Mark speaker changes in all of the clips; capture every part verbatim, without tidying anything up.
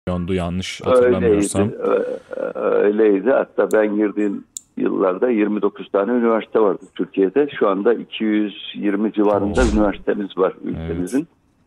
Speaker 1: yanlış
Speaker 2: Öyleydi,
Speaker 1: hatırlamıyorsam.
Speaker 2: ö- öyleydi. Hatta ben girdiğim yıllarda yirmi dokuz tane üniversite vardı Türkiye'de. Şu anda iki yüz yirmi civarında
Speaker 1: Oh,
Speaker 2: üniversitemiz var
Speaker 1: evet.
Speaker 2: ülkemizin.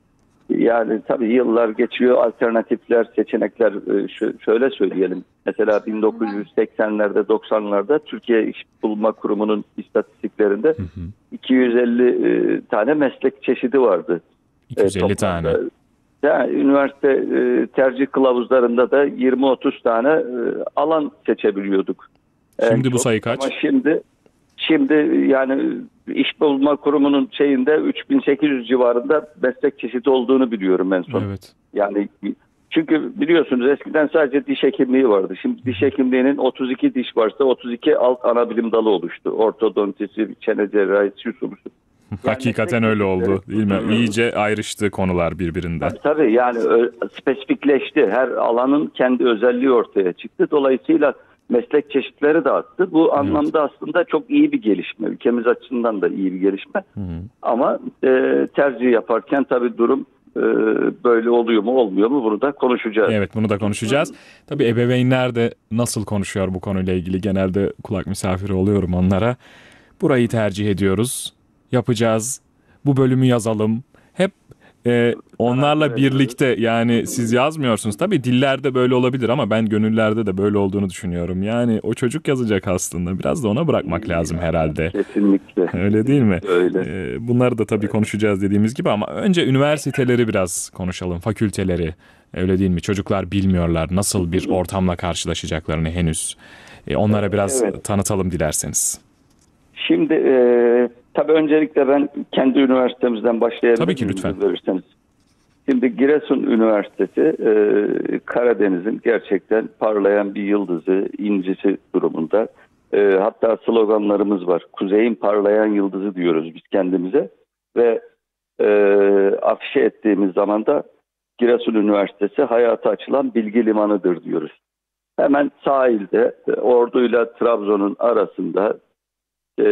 Speaker 2: Yani tabii yıllar geçiyor, alternatifler, seçenekler e, şö- şöyle söyleyelim. Mesela bin dokuz yüz seksenlerde, doksanlarda Türkiye İş Bulma Kurumu'nun istatistiklerinde
Speaker 1: Hı hı.
Speaker 2: iki yüz elli e, tane meslek çeşidi vardı e,
Speaker 1: iki yüz elli tane.
Speaker 2: toplamda. Yani üniversite e, tercih kılavuzlarında da yirmi otuz tane e, alan seçebiliyorduk en
Speaker 1: Şimdi bu
Speaker 2: çok.
Speaker 1: sayı
Speaker 2: Ama
Speaker 1: kaç?
Speaker 2: şimdi şimdi yani İş Bulma Kurumu'nun şeyinde üç bin sekiz yüz civarında meslek çeşidi olduğunu biliyorum en son.
Speaker 1: Evet.
Speaker 2: Yani çünkü biliyorsunuz eskiden sadece diş hekimliği vardı. Şimdi diş hekimliğinin otuz iki diş varsa otuz iki alt ana bilim dalı oluştu. Ortodontisi, çene cerrahisi, şu bu. Yani
Speaker 1: Hakikaten
Speaker 2: meslek
Speaker 1: öyle
Speaker 2: çeşitleri
Speaker 1: oldu, değil mi? İyice ayrıştı konular birbirinden.
Speaker 2: tabii tabii yani ö- spesifikleşti. Her alanın kendi özelliği ortaya çıktı. Dolayısıyla meslek çeşitleri de arttı. Bu
Speaker 1: Evet.
Speaker 2: anlamda aslında çok iyi bir gelişme. Ülkemiz açısından da iyi bir gelişme.
Speaker 1: Hı hı.
Speaker 2: Ama e, tercih yaparken tabii durum e, böyle oluyor mu olmuyor mu bunu da konuşacağız.
Speaker 1: Evet, bunu da konuşacağız. Tabii ebeveynler de nasıl konuşuyor bu konuyla ilgili? Genelde kulak misafiri oluyorum onlara. Burayı tercih ediyoruz. Yapacağız. Bu bölümü yazalım. Hep e,
Speaker 2: Karar
Speaker 1: onlarla
Speaker 2: veriyoruz.
Speaker 1: birlikte, yani siz yazmıyorsunuz. Tabii dillerde böyle olabilir ama ben gönüllerde de böyle olduğunu düşünüyorum. Yani o çocuk yazacak aslında. Biraz da ona bırakmak lazım herhalde.
Speaker 2: Kesinlikle.
Speaker 1: Öyle değil mi?
Speaker 2: Öyle.
Speaker 1: Ee, bunları da tabii konuşacağız dediğimiz gibi ama önce üniversiteleri biraz konuşalım, fakülteleri. Öyle değil mi? Çocuklar bilmiyorlar nasıl bir ortamla karşılaşacaklarını henüz. Ee, onlara biraz
Speaker 2: Evet.
Speaker 1: tanıtalım dilerseniz.
Speaker 2: Şimdi e, tabii öncelikle ben kendi üniversitemizden
Speaker 1: Tabii
Speaker 2: başlayabilir
Speaker 1: ki,
Speaker 2: miyim
Speaker 1: lütfen.
Speaker 2: izin verirseniz? Şimdi Giresun Üniversitesi e, Karadeniz'in gerçekten parlayan bir yıldızı, incisi durumunda. E, hatta sloganlarımız var. Kuzeyin parlayan yıldızı diyoruz biz kendimize. Ve e, afişe ettiğimiz zaman da Giresun Üniversitesi hayata açılan bilgi limanıdır diyoruz. Hemen sahilde, e, Ordu'yla Trabzon'un arasında e,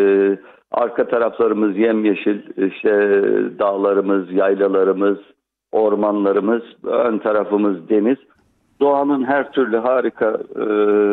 Speaker 2: arka taraflarımız yemyeşil, işte dağlarımız, yaylalarımız, ormanlarımız, ön tarafımız deniz. Doğanın her türlü harika, e,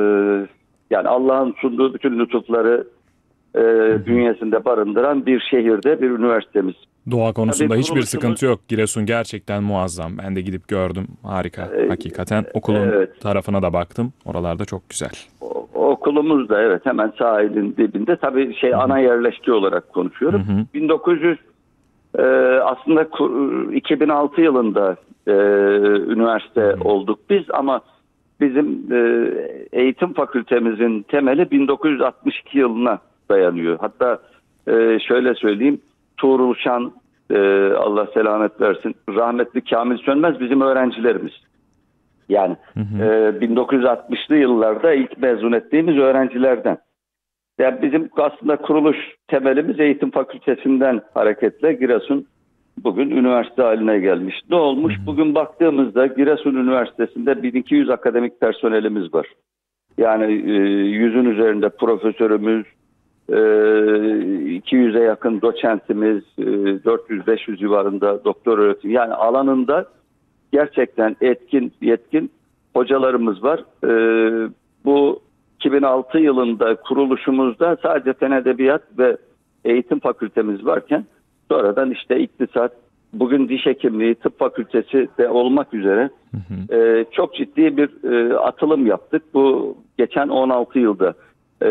Speaker 2: yani Allah'ın sunduğu bütün lütufları e, bünyesinde barındıran bir şehirde bir üniversitemiz.
Speaker 1: Doğa konusunda
Speaker 2: Tabii
Speaker 1: hiçbir
Speaker 2: kuruluşumuz,
Speaker 1: sıkıntı yok. Giresun gerçekten muazzam. Ben de gidip gördüm. Harika.
Speaker 2: e,
Speaker 1: Hakikaten okulun
Speaker 2: evet,
Speaker 1: tarafına da baktım. Oralarda çok güzel.
Speaker 2: o- okulumuz da evet hemen sahilin dibinde. Tabii şey
Speaker 1: Hı hı.
Speaker 2: ana yerleşke olarak
Speaker 1: Hı
Speaker 2: konuşuyorum.
Speaker 1: hı.
Speaker 2: bin dokuz yüz Ee, aslında ku- iki bin altı yılında e, üniversite olduk biz ama bizim e, eğitim fakültemizin temeli bin dokuz yüz altmış iki yılına dayanıyor. Hatta e, şöyle söyleyeyim, Tuğrul Şan, e, Allah selamet versin, rahmetli Kamil Sönmez bizim öğrencilerimiz. Yani
Speaker 1: Hı hı.
Speaker 2: e, bin dokuz yüz altmışlı yıllarda ilk mezun ettiğimiz öğrencilerden. Yani bizim aslında kuruluş temelimiz eğitim fakültesinden hareketle Giresun bugün üniversite haline gelmiş. Ne olmuş? Bugün baktığımızda Giresun Üniversitesi'nde bin iki yüz akademik personelimiz var. Yani e, yüzün üzerinde profesörümüz, e, iki yüze yakın doçentimiz, e, dört yüz beş yüz civarında doktor öğretim. Yani alanında gerçekten etkin, yetkin hocalarımız var. E, bu iki bin altı yılında kuruluşumuzda sadece fen edebiyat ve eğitim fakültemiz varken sonradan işte iktisat, bugün diş hekimliği, tıp fakültesi de olmak üzere
Speaker 1: Hı hı.
Speaker 2: e, çok ciddi bir e, atılım yaptık. Bu geçen on altı yılda. E,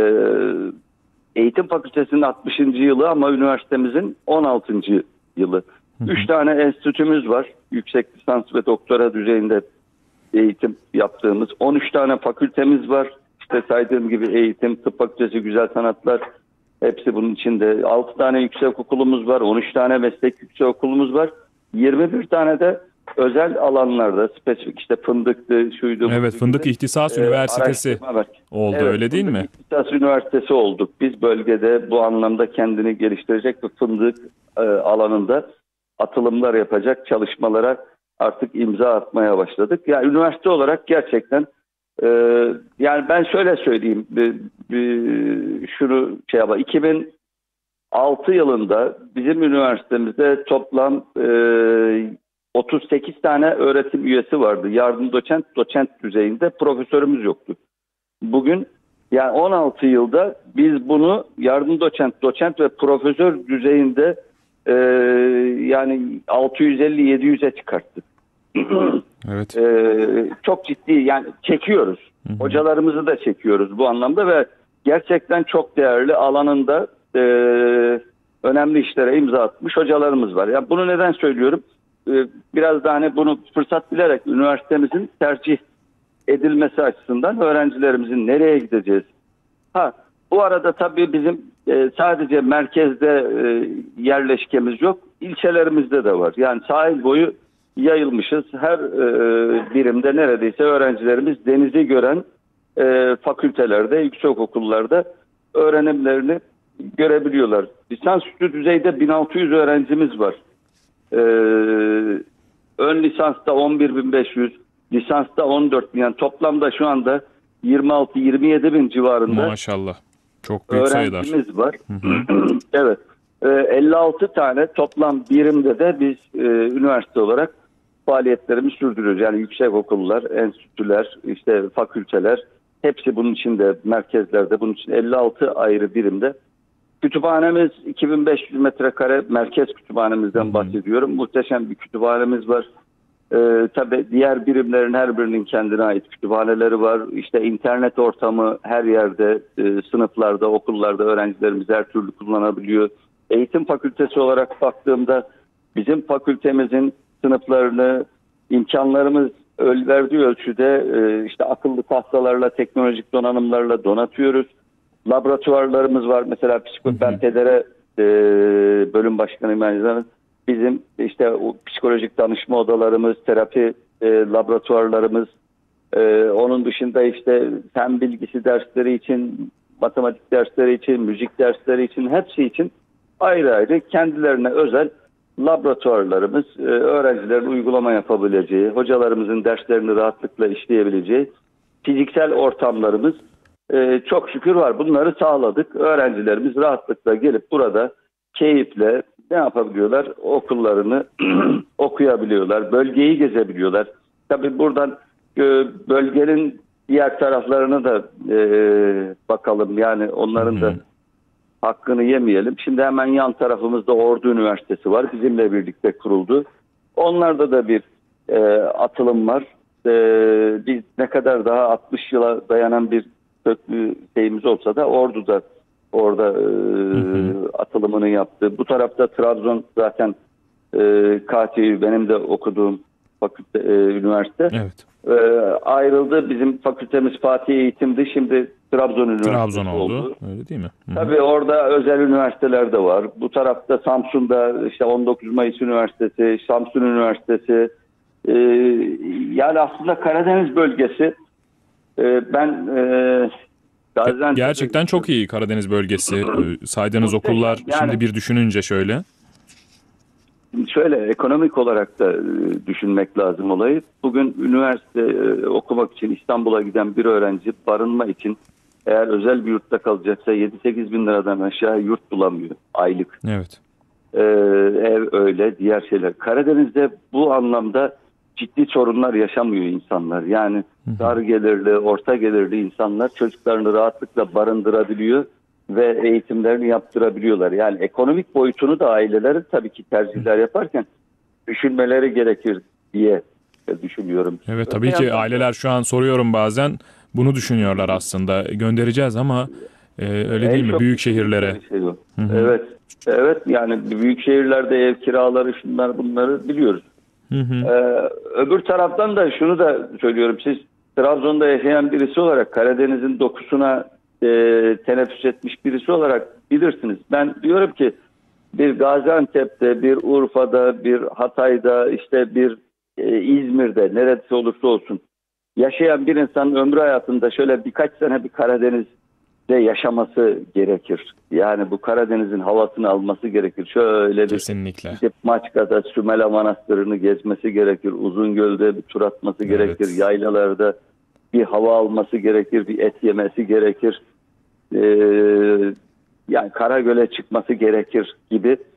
Speaker 2: eğitim fakültesinin altmışıncı yılı ama üniversitemizin on altıncı yılı.
Speaker 1: Hı hı.
Speaker 2: Üç tane enstitümüz var. Yüksek lisans ve doktora düzeyinde eğitim yaptığımız. on üç tane fakültemiz var. İşte saydığım gibi eğitim, tıp fakültesi, güzel sanatlar, hepsi bunun içinde. altı tane yüksek okulumuz var. on üç tane meslek yüksek okulumuz var. yirmi bir tane de özel alanlarda spesifik işte fındıktı, şuydu,
Speaker 1: Evet,
Speaker 2: buydu
Speaker 1: Fındık
Speaker 2: gibi
Speaker 1: İhtisas
Speaker 2: e,
Speaker 1: Üniversitesi
Speaker 2: araştırma var.
Speaker 1: oldu,
Speaker 2: Evet,
Speaker 1: öyle değil
Speaker 2: Fındık
Speaker 1: mi?
Speaker 2: İhtisas Üniversitesi olduk. Biz bölgede bu anlamda kendini geliştirecek ve fındık e, alanında atılımlar yapacak çalışmalara artık imza atmaya başladık. Yani üniversite olarak gerçekten e, yani ben şöyle söyleyeyim, bir, bir, şunu şey yapalım. iki bin altı yılında bizim üniversitemizde toplam e, otuz sekiz tane öğretim üyesi vardı. Yardım doçent, doçent düzeyinde profesörümüz yoktu. Bugün yani on altı yılda biz bunu yardım doçent, doçent ve profesör düzeyinde e, yani altı yüz elli yedi yüze çıkarttık.
Speaker 1: Evet.
Speaker 2: E, çok ciddi yani çekiyoruz. Hı hı. Hocalarımızı da çekiyoruz bu anlamda ve gerçekten çok değerli alanında e, önemli işlere imza atmış hocalarımız var. Yani bunu neden söylüyorum? E, biraz da hani bunu fırsat bilerek üniversitemizin tercih edilmesi açısından öğrencilerimizin nereye gideceğiz? Ha, bu arada tabii bizim e, sadece merkezde e, yerleşkemiz yok, ilçelerimizde de var. Yani sahil boyu yayılmışız. Her e, birimde neredeyse öğrencilerimiz denizi gören e, fakültelerde, yüksekokullarda öğrenimlerini görebiliyorlar. Lisansüstü düzeyde bin altı yüz öğrencimiz var. E, ön lisansta on bir bin beş yüz, lisansta on dört bin, yani toplamda şu anda yirmi altı yirmi yedi bin civarında
Speaker 1: maşallah. Çok büyük
Speaker 2: öğrencimiz
Speaker 1: sayılar
Speaker 2: var.
Speaker 1: Hı hı.
Speaker 2: Evet. E, elli altı tane toplam birimde de biz e, üniversite olarak faaliyetlerimizi sürdürüyoruz. Yani yüksek okullar, enstitüler, işte fakülteler, hepsi bunun içinde, merkezlerde bunun için elli altı ayrı birimde. Kütüphanemiz iki bin beş yüz metrekare, merkez kütüphanemizden hmm. bahsediyorum. Muhteşem bir kütüphanemiz var. Ee, tabii diğer birimlerin her birinin kendine ait kütüphaneleri var. İşte internet ortamı her yerde, e, sınıflarda, okullarda öğrencilerimiz her türlü kullanabiliyor. Eğitim fakültesi olarak baktığımda bizim fakültemizin sınıflarını imkanlarımız verdiği ölçüde e, işte akıllı tahtalarla, teknolojik donanımlarla donatıyoruz. Laboratuvarlarımız var. Mesela psiko, ben pedere e, bölüm başkanıyım aynı zamanda. Bizim işte o psikolojik danışma odalarımız, terapi e, laboratuvarlarımız, e, onun dışında işte fen bilgisi dersleri için, matematik dersleri için, müzik dersleri için, hepsi için ayrı ayrı kendilerine özel laboratuvarlarımız, e, öğrencilerin uygulama yapabileceği, hocalarımızın derslerini rahatlıkla işleyebileceği fiziksel ortamlarımız e, çok şükür var. Bunları sağladık. Öğrencilerimiz rahatlıkla gelip burada keyifle ne yapabiliyorlar? Okullarını okuyabiliyorlar. Bölgeyi gezebiliyorlar. Tabii buradan e, bölgenin diğer taraflarına da e, bakalım. Yani onların hmm. da hakkını yemeyelim. Şimdi hemen yan tarafımızda Ordu Üniversitesi var. Bizimle birlikte kuruldu. Onlarda da bir e, atılım var. E, biz ne kadar daha altmış yıla dayanan bir köklü şeyimiz olsa da Ordu'da orada e, hı hı. atılımını yaptı. Bu tarafta Trabzon zaten e, K T Ü benim de okuduğum fakülte, e, üniversite. Evet. E, ayrıldı. Bizim fakültemiz Fatih Eğitim'di. Şimdi Trabzon Üniversitesi
Speaker 1: Trabzon oldu.
Speaker 2: oldu.
Speaker 1: Öyle değil mi? Hı hı.
Speaker 2: Tabii orada özel üniversiteler de var. Bu tarafta Samsun'da işte on dokuz Mayıs Üniversitesi, Samsun Üniversitesi. E, yani aslında Karadeniz bölgesi e, ben e,
Speaker 1: Gaziantep gerçekten çok iyi Karadeniz bölgesi. Saydığınız okullar yani, şimdi bir düşününce şöyle.
Speaker 2: Şöyle ekonomik olarak da düşünmek lazım olayı. Bugün üniversite okumak için İstanbul'a giden bir öğrenci barınma için eğer özel bir yurtta kalacaksa yedi sekiz bin liradan aşağı yurt bulamıyor aylık.
Speaker 1: Evet.
Speaker 2: Ee, ev öyle, diğer şeyler. Karadeniz'de bu anlamda ciddi sorunlar yaşamıyor insanlar. Yani dar gelirli, orta gelirli insanlar çocuklarını rahatlıkla barındırabiliyor ve eğitimlerini yaptırabiliyorlar. Yani ekonomik boyutunu da ailelerin tabii ki tercihler yaparken düşünmeleri gerekir diye düşünüyorum.
Speaker 1: Evet tabii ki aileler şu an soruyorum bazen bunu düşünüyorlar aslında. Göndereceğiz ama e, öyle en değil mi? Büyük şehirlere.
Speaker 2: Şey evet. Evet yani büyük şehirlerde ev kiraları şunlar bunları biliyoruz. Hı hı. Ee, öbür taraftan da şunu da söylüyorum. Siz Trabzon'da yaşayan birisi olarak Karadeniz'in dokusuna e, teneffüs etmiş birisi olarak bilirsiniz. Ben diyorum ki bir Gaziantep'te, bir Urfa'da, bir Hatay'da, işte bir e, İzmir'de neresi olursa olsun yaşayan bir insanın ömrü hayatında şöyle birkaç sene bir Karadeniz'de yaşaması gerekir. Yani bu Karadeniz'in havasını alması gerekir. Şöyle bir
Speaker 1: kesinlikle.
Speaker 2: Gidip Maçka'da Sümela Manastırı'nı gezmesi gerekir. Uzungöl'de bir tur atması evet. gerekir. Yaylalarda bir hava alması gerekir. Bir et yemesi gerekir. Ee, yani Karagöl'e çıkması gerekir gibi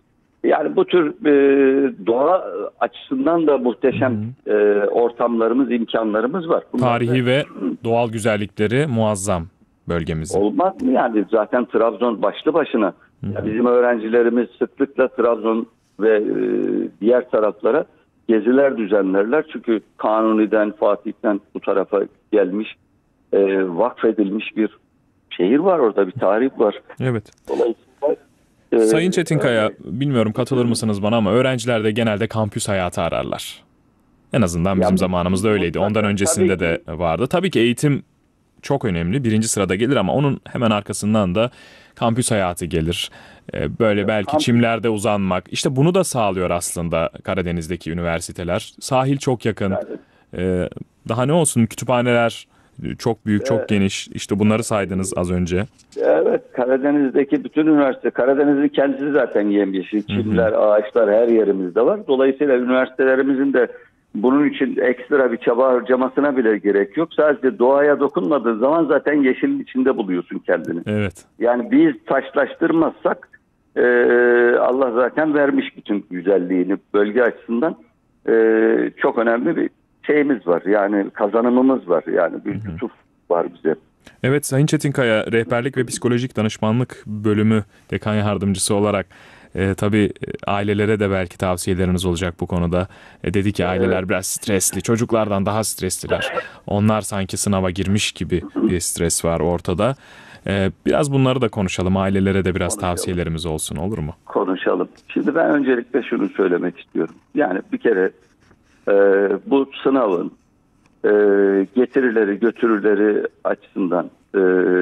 Speaker 2: Yani bu tür e, doğa açısından da muhteşem e, ortamlarımız, imkanlarımız var. Bunlar
Speaker 1: Tarihi
Speaker 2: da,
Speaker 1: ve doğal güzellikleri muazzam bölgemizin.
Speaker 2: olmaz mı? Yani zaten Trabzon başlı başına. Ya bizim öğrencilerimiz sıklıkla Trabzon ve e, diğer taraflara geziler düzenlerler. Çünkü Kanuni'den, Fatih'ten bu tarafa gelmiş, e, vakfedilmiş bir şehir var orada, bir tarih var.
Speaker 1: Evet.
Speaker 2: Dolayısıyla e,
Speaker 1: Sayın Çetinkaya, bilmiyorum katılır mısınız bana ama öğrenciler de genelde kampüs hayatı ararlar. En azından bizim
Speaker 2: Ya,
Speaker 1: zamanımızda öyleydi. Ondan öncesinde de vardı. Tabii ki eğitim çok önemli. Birinci sırada gelir ama onun hemen arkasından da kampüs hayatı gelir. Ee, Böyle belki
Speaker 2: kampüs-
Speaker 1: çimlerde uzanmak. İşte bunu da sağlıyor aslında Karadeniz'deki üniversiteler. Sahil çok yakın. Ee, Daha ne olsun, kütüphaneler çok büyük, çok geniş. İşte bunları saydınız az önce.
Speaker 2: Evet, Karadeniz'deki bütün üniversite, Karadeniz'in kendisi zaten yemyeşil, çimler, ağaçlar her yerimizde var. Dolayısıyla üniversitelerimizin de bunun için ekstra bir çaba harcamasına bile gerek yok. Sadece doğaya dokunmadığın zaman zaten yeşilin içinde buluyorsun kendini.
Speaker 1: Evet.
Speaker 2: Yani biz taşlaştırmazsak e, Allah zaten vermiş bütün güzelliğini bölge açısından. E, çok önemli bir şeyimiz var. Yani kazanımımız var. Yani bir lütuf var bize.
Speaker 1: Evet, Sayın Çetinkaya, rehberlik ve psikolojik danışmanlık bölümü dekan yardımcısı olarak e, tabii e, ailelere de belki tavsiyeleriniz olacak bu konuda. E, dedi ki aileler biraz stresli, çocuklardan daha stresliler. Onlar sanki sınava girmiş gibi bir stres var ortada. E, biraz bunları da konuşalım, ailelere de biraz
Speaker 2: Konuşalım.
Speaker 1: tavsiyelerimiz olsun, olur mu?
Speaker 2: Konuşalım. Şimdi ben öncelikle şunu söylemek istiyorum. Yani bir kere e, bu sınavın e, getirileri, götürüleri açısından e,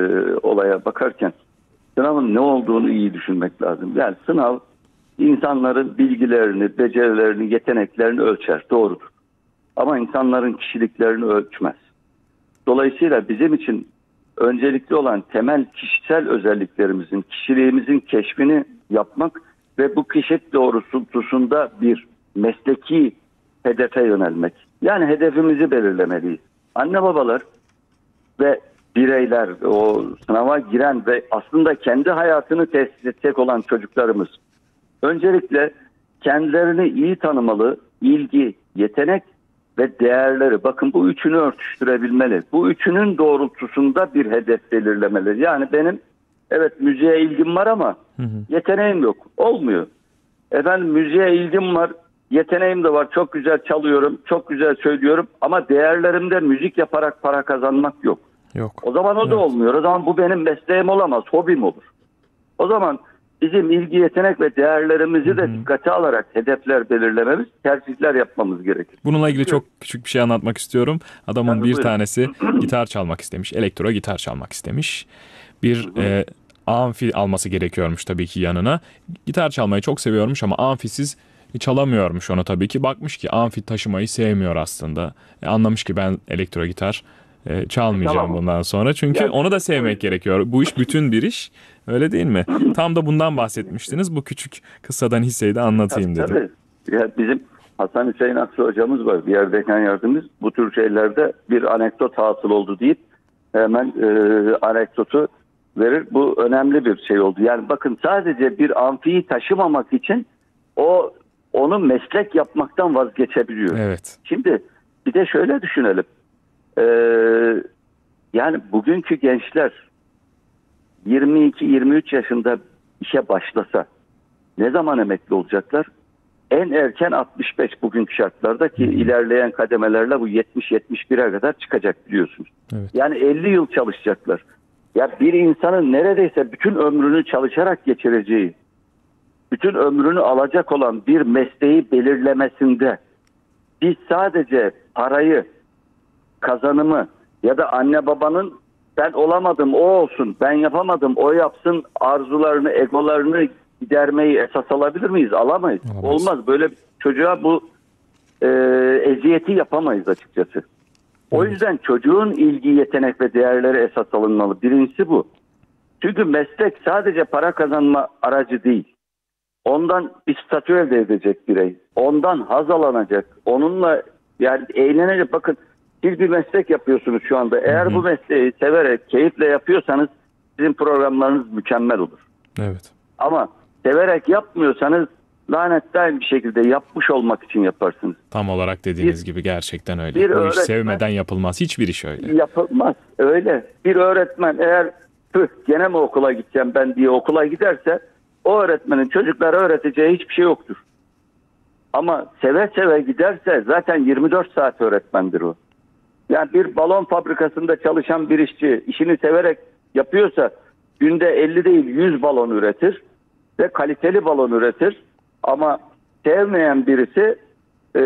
Speaker 2: olaya bakarken sınavın ne olduğunu iyi düşünmek lazım. Yani sınav insanların bilgilerini, becerilerini, yeteneklerini ölçer. Doğrudur. Ama insanların kişiliklerini ölçmez. Dolayısıyla bizim için öncelikli olan temel kişisel özelliklerimizin, kişiliğimizin keşfini yapmak ve bu keşif doğrultusunda bir mesleki hedefe yönelmek. Yani hedefimizi belirlemeliyiz. Anne babalar ve bireyler, o sınava giren ve aslında kendi hayatını tesis edecek olan çocuklarımız öncelikle kendilerini iyi tanımalı, ilgi, yetenek ve değerleri. Bakın bu üçünü örtüştürebilmeli. Bu üçünün doğrultusunda bir hedef belirlemeli. Yani benim evet müziğe ilgim var ama hı hı. yeteneğim yok. Olmuyor. Efendim müziğe ilgim var, yeteneğim de var. Çok güzel çalıyorum, çok güzel söylüyorum ama değerlerimde müzik yaparak para kazanmak yok.
Speaker 1: Yok.
Speaker 2: O zaman o
Speaker 1: evet.
Speaker 2: da olmuyor. O zaman bu benim mesleğim olamaz, hobim olur. O zaman bizim ilgi, yetenek ve değerlerimizi Hı-hı. de dikkate alarak hedefler belirlememiz, tercihler yapmamız gerekir.
Speaker 1: Bununla ilgili çok küçük bir şey anlatmak istiyorum. Adamın
Speaker 2: Tabii,
Speaker 1: bir
Speaker 2: buyurun.
Speaker 1: tanesi gitar çalmak istemiş, elektro gitar çalmak istemiş. Bir e, amfi alması gerekiyormuş tabii ki yanına. Gitar çalmayı çok seviyormuş ama amfisiz çalamıyormuş onu tabii ki. Bakmış ki amfi taşımayı sevmiyor aslında. E, anlamış ki ben elektro gitar e, çalmayacağım tamam. bundan sonra. Çünkü yani, onu da sevmek evet. gerekiyor. Bu iş bütün bir iş. Öyle değil mi? Tam da bundan bahsetmiştiniz. Bu küçük kıssadan hisseyi de anlatayım
Speaker 2: tabii,
Speaker 1: dedim.
Speaker 2: Tabii. Ya bizim Hasan Hüseyin Aksu hocamız var. Bir yer dekan yardımcımız. Bu tür şeylerde bir anekdot hasıl oldu deyip hemen e, anekdotu verir. Bu önemli bir şey oldu. Yani bakın sadece bir amfiyi taşımamak için o onu meslek yapmaktan vazgeçebiliyor.
Speaker 1: Evet.
Speaker 2: Şimdi bir de şöyle düşünelim. Ee, yani bugünkü gençler yirmi iki yirmi üç yaşında işe başlasa ne zaman emekli olacaklar? En erken altmış beş bugünkü şartlarda ki hmm. ilerleyen kademelerle bu yetmiş yetmiş bire kadar çıkacak biliyorsunuz.
Speaker 1: Evet.
Speaker 2: Yani elli yıl çalışacaklar. Ya bir insanın neredeyse bütün ömrünü çalışarak geçireceği, bütün ömrünü alacak olan bir mesleği belirlemesinde biz sadece parayı, kazanımı ya da anne babanın ben olamadım o olsun, ben yapamadım o yapsın arzularını, egolarını gidermeyi esas alabilir miyiz? Alamayız. Olamaz. Olmaz. Böyle çocuğa bu e, eziyeti yapamayız açıkçası. Evet. O yüzden çocuğun ilgi, yetenek ve değerleri esas alınmalı. Birincisi bu. Çünkü meslek sadece para kazanma aracı değil. Ondan bir statü elde edecek birey. Ondan haz alınacak. Onunla yani eğlenecek. Bakın siz bir meslek yapıyorsunuz şu anda. Eğer Hı-hı. bu mesleği severek, keyifle yapıyorsanız sizin programlarınız mükemmel olur.
Speaker 1: Evet.
Speaker 2: Ama severek yapmıyorsanız lanetli bir şekilde yapmış olmak için yaparsınız.
Speaker 1: Tam olarak dediğiniz
Speaker 2: bir,
Speaker 1: gibi gerçekten öyle.
Speaker 2: Bir
Speaker 1: Bu
Speaker 2: öğretmen,
Speaker 1: iş sevmeden yapılmaz. Hiçbir iş öyle.
Speaker 2: Yapılmaz. Öyle. Bir öğretmen eğer püh gene mi okula gideceğim ben diye okula giderse o öğretmenin çocuklara öğreteceği hiçbir şey yoktur. Ama seve seve giderse zaten yirmi dört saat öğretmendir o. Yani bir balon fabrikasında çalışan bir işçi işini severek yapıyorsa günde elli değil yüz balon üretir ve kaliteli balon üretir. Ama sevmeyen birisi e,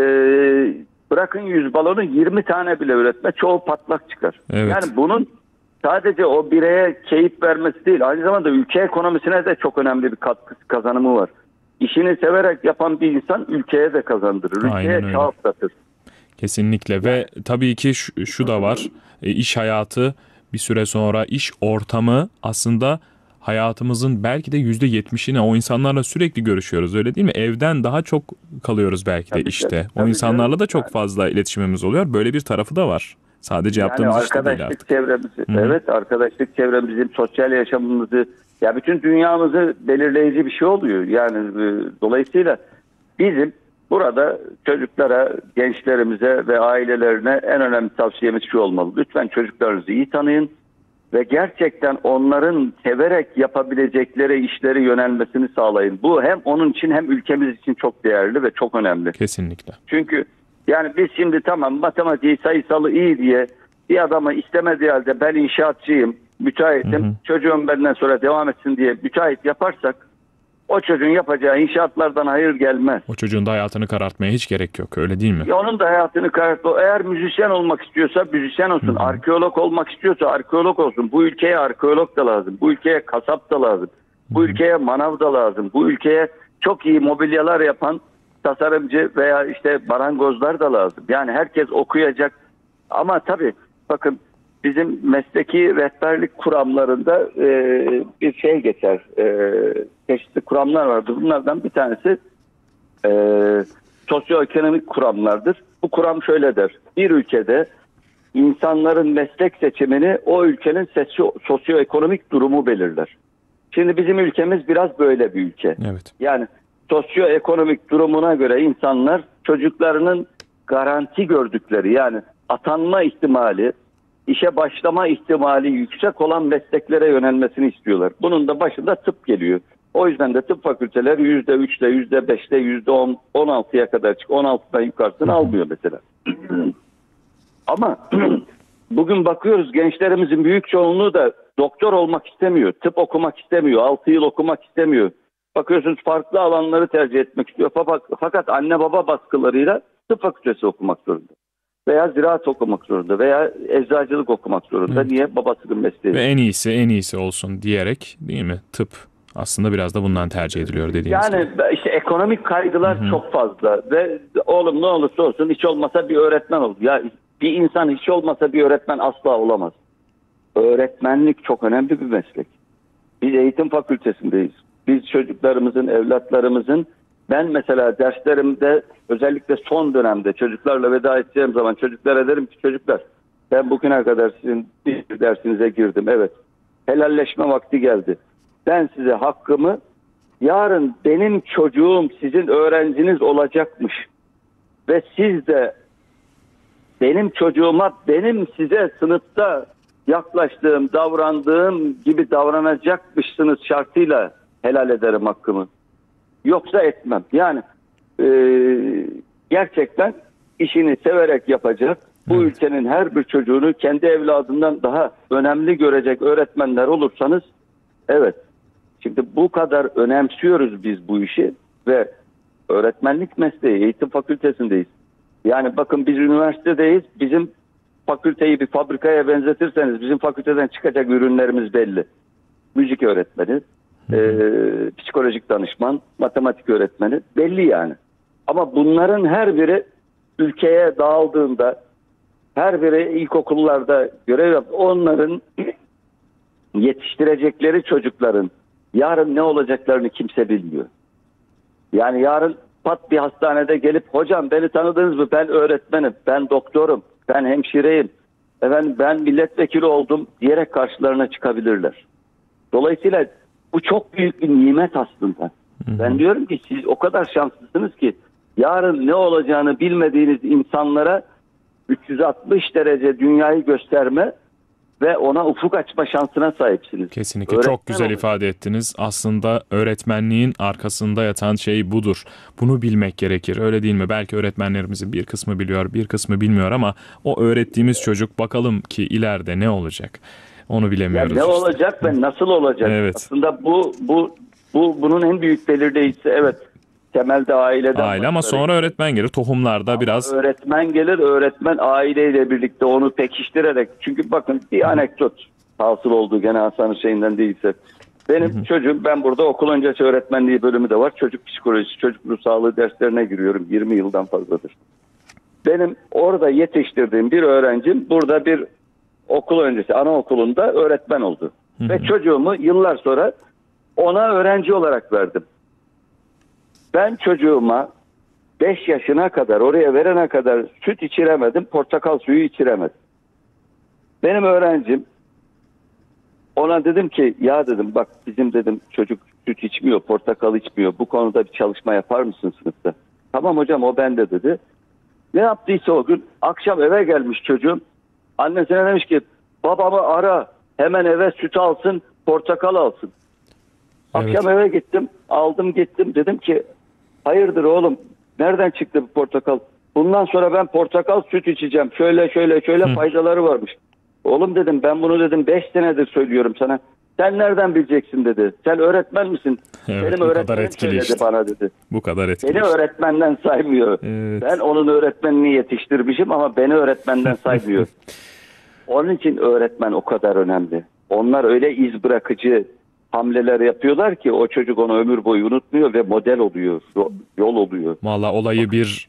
Speaker 2: bırakın yüz balonu yirmi tane bile üretme, çoğu patlak çıkar.
Speaker 1: Evet.
Speaker 2: Yani bunun sadece o bireye keyif vermesi değil, aynı zamanda ülke ekonomisine de çok önemli bir katkısı, kazanımı var. İşini severek yapan bir insan ülkeye de kazandırır, ülkeye çağ atlatır.
Speaker 1: Kesinlikle ve tabii ki şu, şu da var, e, iş hayatı bir süre sonra iş ortamı aslında hayatımızın belki de yüzde yetmişine o insanlarla sürekli görüşüyoruz, öyle değil mi? Evden daha çok kalıyoruz belki de
Speaker 2: tabii
Speaker 1: işte.
Speaker 2: Tabii,
Speaker 1: o insanlarla
Speaker 2: tabii.
Speaker 1: da çok fazla iletişimimiz oluyor. Böyle bir tarafı da var. Sadece
Speaker 2: yani
Speaker 1: yaptığımız işte değil artık.
Speaker 2: Çevremizi,
Speaker 1: Hı-hı.
Speaker 2: evet arkadaşlık çevremizi, bizim sosyal yaşamımızı, ya bütün dünyamızı belirleyici bir şey oluyor. Yani e, dolayısıyla bizim burada çocuklara, gençlerimize ve ailelerine en önemli tavsiyemiz şu olmalı. Lütfen çocuklarınızı iyi tanıyın ve gerçekten onların severek yapabilecekleri işleri yönelmesini sağlayın. Bu hem onun için hem ülkemiz için çok değerli ve çok önemli.
Speaker 1: Kesinlikle.
Speaker 2: Çünkü yani biz şimdi tamam matematiği, sayısalı iyi diye bir adamı istemediği halde ben inşaatçıyım, müteahhitim, hı hı. çocuğum benden sonra devam etsin diye müteahhit yaparsak o çocuğun yapacağı inşaatlardan hayır gelmez.
Speaker 1: O çocuğun da hayatını karartmaya hiç gerek yok, öyle değil mi?
Speaker 2: Ya onun da hayatını karartma. Eğer müzisyen olmak istiyorsa müzisyen olsun. Hı-hı. Arkeolog olmak istiyorsa arkeolog olsun. Bu ülkeye arkeolog da lazım. Bu ülkeye kasap da lazım. Bu Hı-hı. ülkeye manav da lazım. Bu ülkeye çok iyi mobilyalar yapan tasarımcı veya işte marangozlar da lazım. Yani herkes okuyacak. Ama tabii bakın bizim mesleki rehberlik kuramlarında e, bir şey geçer. E, çeşitli kuramlar vardır. Bunlardan bir tanesi e, sosyoekonomik kuramlardır. Bu kuram şöyle der. Bir ülkede insanların meslek seçimini o ülkenin sosyo, sosyoekonomik durumu belirler. Şimdi bizim ülkemiz biraz böyle bir ülke.
Speaker 1: Evet.
Speaker 2: Yani sosyoekonomik durumuna göre insanlar çocuklarının garanti gördükleri, yani atanma ihtimali, işe başlama ihtimali yüksek olan mesleklere yönelmesini istiyorlar. Bunun da başında tıp geliyor. O yüzden de tıp fakülteleri yüzde üçle, yüzde beşle, yüzde on altıya kadar çıkıyor. on altıdan yukarısını almıyor mesela. Ama bugün bakıyoruz gençlerimizin büyük çoğunluğu da doktor olmak istemiyor. Tıp okumak istemiyor. altı yıl okumak istemiyor. Bakıyorsunuz farklı alanları tercih etmek istiyor. Fakat anne baba baskılarıyla tıp fakültesi okumak zorunda. Veya ziraat okumak zorunda veya eczacılık okumak zorunda. Evet. Niye? Babasının mesleği.
Speaker 1: Ve en iyisi en iyisi olsun diyerek, değil mi? Tıp aslında biraz da bundan tercih ediliyor dediğiniz
Speaker 2: yani
Speaker 1: gibi.
Speaker 2: Yani işte ekonomik kaygılar Hı-hı. çok fazla ve oğlum ne olursa olsun hiç olmasa bir öğretmen olur. Ya bir insan hiç olmasa bir öğretmen asla olamaz. Öğretmenlik çok önemli bir meslek. Biz eğitim fakültesindeyiz. Biz çocuklarımızın, evlatlarımızın, ben mesela derslerimde özellikle son dönemde çocuklarla veda edeceğim zaman çocuklara derim ki çocuklar ben bugüne kadar sizin bir dersinize girdim. Evet. Helalleşme vakti geldi. Ben size hakkımı, yarın benim çocuğum sizin öğrenciniz olacakmış. Ve siz de benim çocuğuma benim size sınıfta yaklaştığım, davrandığım gibi davranacakmışsınız şartıyla helal ederim hakkımı. Yoksa etmem. Yani e, gerçekten işini severek yapacak, bu evet. ülkenin her bir çocuğunu kendi evladından daha önemli görecek öğretmenler olursanız, evet. Şimdi bu kadar önemsiyoruz biz bu işi ve öğretmenlik mesleği, eğitim fakültesindeyiz. Yani bakın biz üniversitedeyiz, bizim fakülteyi bir fabrikaya benzetirseniz bizim fakülteden çıkacak ürünlerimiz belli. Müzik öğretmeni, e, psikolojik danışman, matematik öğretmeni belli yani. Ama bunların her biri ülkeye dağıldığında, her biri ilkokullarda görev yapıyor. Onların yetiştirecekleri çocukların yarın ne olacaklarını kimse bilmiyor. Yani yarın pat bir hastanede gelip hocam beni tanıdınız mı? Ben öğretmenim, ben doktorum, ben hemşireyim, efendim ben milletvekili oldum diyerek karşılarına çıkabilirler. Dolayısıyla bu çok büyük bir nimet aslında. Hı. Ben diyorum ki siz o kadar şanslısınız ki yarın ne olacağını bilmediğiniz insanlara üç yüz altmış derece dünyayı gösterme ve ona ufuk açma şansına sahipsiniz.
Speaker 1: Kesinlikle öğretmen çok güzel olacak. ifade ettiniz. Aslında öğretmenliğin arkasında yatan şey budur. Bunu bilmek gerekir. Öyle değil mi? Belki öğretmenlerimizin bir kısmı biliyor, bir kısmı bilmiyor ama o öğrettiğimiz çocuk bakalım ki ileride ne olacak? Onu bilemiyoruz.
Speaker 2: Ya ne
Speaker 1: işte.
Speaker 2: olacak ve nasıl olacak?
Speaker 1: Evet.
Speaker 2: Aslında bu bu bu bunun en büyük belirleyicisi evet. Temelde aileden.
Speaker 1: Aile ama sonra öğretmen gelir. Tohumlarda ama biraz.
Speaker 2: Öğretmen gelir. Öğretmen aileyle birlikte onu pekiştirerek. Çünkü bakın bir anekdot hasıl oldu gene Hasan Hüseyin'den değilse. Benim hı hı. çocuğum ben burada okul öncesi öğretmenliği bölümü de var. Çocuk psikolojisi, çocuk ruh sağlığı derslerine giriyorum. yirmi yıldan fazladır. Benim orada yetiştirdiğim bir öğrencim burada bir okul öncesi anaokulunda öğretmen oldu. Hı hı. Ve çocuğumu yıllar sonra ona öğrenci olarak verdim. Ben çocuğuma beş yaşına kadar oraya verene kadar süt içiremedim, portakal suyu içiremedim. Benim öğrencim ona dedim ki ya dedim bak bizim dedim çocuk süt içmiyor, portakal içmiyor. Bu konuda bir çalışma yapar mısın sınıfta? Tamam hocam o bende dedi. Ne yaptıysa o gün akşam eve gelmiş çocuğum. Annesine demiş ki babamı ara hemen eve süt alsın, portakal alsın. Evet. Akşam eve gittim, aldım gittim dedim ki hayırdır oğlum nereden çıktı bu portakal? Bundan sonra ben portakal süt içeceğim. Şöyle şöyle şöyle Hı. faydaları varmış. Oğlum dedim ben bunu dedim beş senedir söylüyorum sana. Sen nereden bileceksin dedi. Sen öğretmen misin?
Speaker 1: Evet,
Speaker 2: benim öğretmenim söyledi
Speaker 1: işte.
Speaker 2: bana dedi.
Speaker 1: Bu kadar etkili.
Speaker 2: Beni öğretmenden saymıyor. Evet. Ben onun öğretmenini yetiştirmişim ama beni öğretmenden saymıyor. Onun için öğretmen o kadar önemli. Onlar öyle iz bırakıcı hamleler yapıyorlar ki o çocuk onu ömür boyu unutmuyor ve model oluyor, yol oluyor.
Speaker 1: Vallahi olayı bir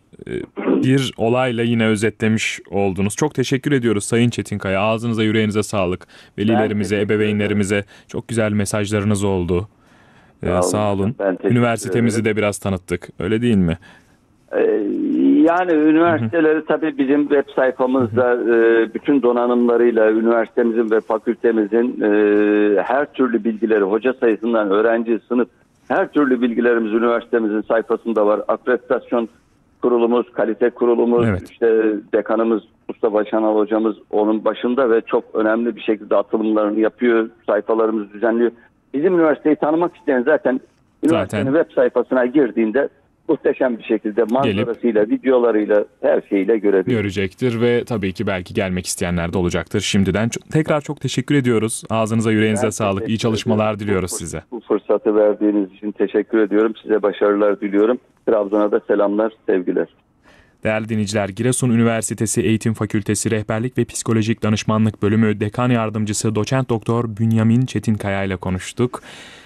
Speaker 1: bir olayla yine özetlemiş oldunuz. Çok teşekkür ediyoruz Sayın Çetinkaya. Ağzınıza yüreğinize sağlık. Velilerimize, ebeveynlerimize çok güzel mesajlarınız oldu. Ee, sağ olun. Üniversitemizi de biraz tanıttık. Öyle değil mi?
Speaker 2: Ee, yani üniversiteleri hı hı. tabii bizim web sayfamızda e, bütün donanımlarıyla üniversitemizin ve fakültemizin e, her türlü bilgileri, hoca sayısından öğrenci, sınıf, her türlü bilgilerimiz üniversitemizin sayfasında var. Akreditasyon kurulumuz, kalite kurulumuz, evet. işte dekanımız Mustafa Şanal hocamız onun başında ve çok önemli bir şekilde atılımlarını yapıyor, sayfalarımızı düzenliyor. Bizim üniversiteyi tanımak isteyen zaten üniversitenin zaten web sayfasına girdiğinde muhteşem bir şekilde manzarasıyla, gelip, videolarıyla, her şeyiyle görebilir.
Speaker 1: Görecektir ve tabii ki belki gelmek isteyenler de olacaktır. Şimdiden tekrar çok teşekkür ediyoruz. Ağzınıza, yüreğinize ben sağlık. İyi çalışmalar ediyorum. diliyoruz bu, size.
Speaker 2: Bu fırsatı verdiğiniz için teşekkür ediyorum. Size başarılar diliyorum. Trabzon'a da selamlar, sevgiler.
Speaker 1: Değerli dinleyiciler, Giresun Üniversitesi Eğitim Fakültesi Rehberlik ve Psikolojik Danışmanlık Bölümü Dekan Yardımcısı Doçent Doktor Bünyamin Çetinkaya ile konuştuk.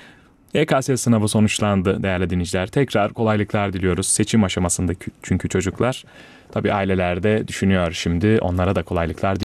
Speaker 1: Y K S sınavı sonuçlandı değerli dinleyiciler. Tekrar kolaylıklar diliyoruz seçim aşamasında çünkü çocuklar. Tabii aileler de düşünüyor şimdi, onlara da kolaylıklar diliyoruz.